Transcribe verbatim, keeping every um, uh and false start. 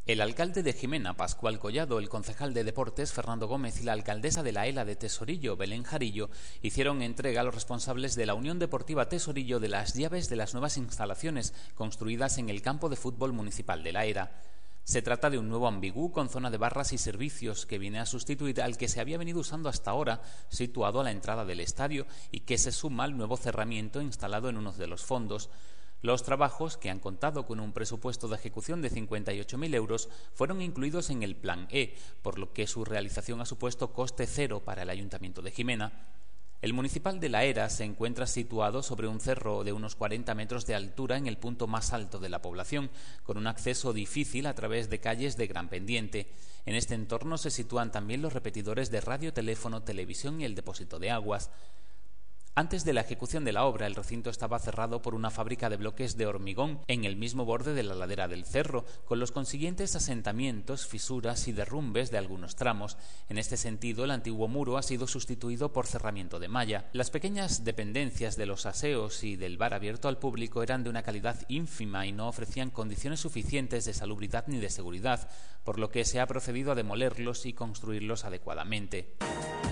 El alcalde de Jimena, Pascual Collado, el concejal de Deportes, Fernando Gómez, y la alcaldesa de la Ela de Tesorillo, Belén Jarillo, hicieron entrega a los responsables de la Unión Deportiva Tesorillo de las llaves de las nuevas instalaciones construidas en el campo de fútbol municipal de la Era. Se trata de un nuevo ambigú con zona de barras y servicios que viene a sustituir al que se había venido usando hasta ahora, situado a la entrada del estadio, y que se suma al nuevo cerramiento instalado en uno de los fondos. Los trabajos, que han contado con un presupuesto de ejecución de cincuenta y ocho mil euros, fueron incluidos en el Plan E, por lo que su realización ha supuesto coste cero para el Ayuntamiento de Jimena. El municipal de la Era se encuentra situado sobre un cerro de unos cuarenta metros de altura en el punto más alto de la población, con un acceso difícil a través de calles de gran pendiente. En este entorno se sitúan también los repetidores de radio, teléfono, televisión y el depósito de aguas. Antes de la ejecución de la obra, el recinto estaba cerrado por una fábrica de bloques de hormigón en el mismo borde de la ladera del cerro, con los consiguientes asentamientos, fisuras y derrumbes de algunos tramos. En este sentido, el antiguo muro ha sido sustituido por cerramiento de malla. Las pequeñas dependencias de los aseos y del bar abierto al público eran de una calidad ínfima y no ofrecían condiciones suficientes de salubridad ni de seguridad, por lo que se ha procedido a demolerlos y construirlos adecuadamente.